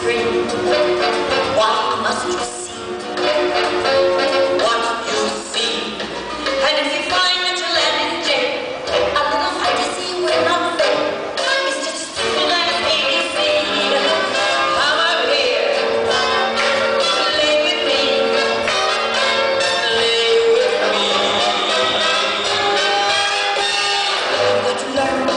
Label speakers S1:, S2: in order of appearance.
S1: spring. What must you see? What you see. And if you find that your land is dead, a little fantasy will not fail. It's just as simple as ABC. Come up here, lay with me, lay with me. You've got to learn.